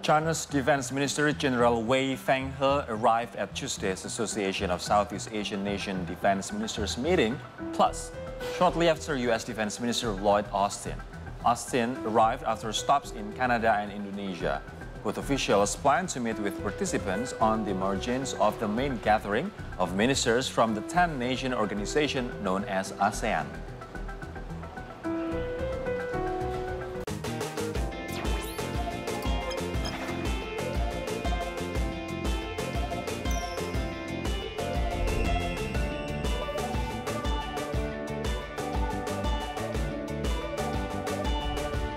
China's Defense Minister General Wei Fenghe arrived at Tuesday's Association of Southeast Asian Nation Defense Ministers meeting, plus shortly after U.S. Defense Minister Lloyd Austin. Austin arrived after stops in Canada and Indonesia. Both officials plan to meet with participants on the margins of the main gathering of ministers from the 10-nation organization known as ASEAN.